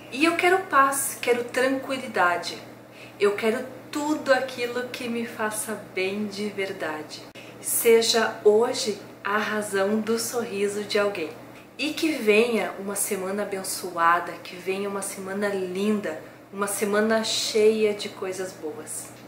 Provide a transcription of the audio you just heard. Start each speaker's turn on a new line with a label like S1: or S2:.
S1: E eu quero paz, quero tranquilidade. Eu quero tudo aquilo que me faça bem de verdade. Seja hoje a razão do sorriso de alguém. E que venha uma semana abençoada, que venha uma semana linda, uma semana cheia de coisas boas.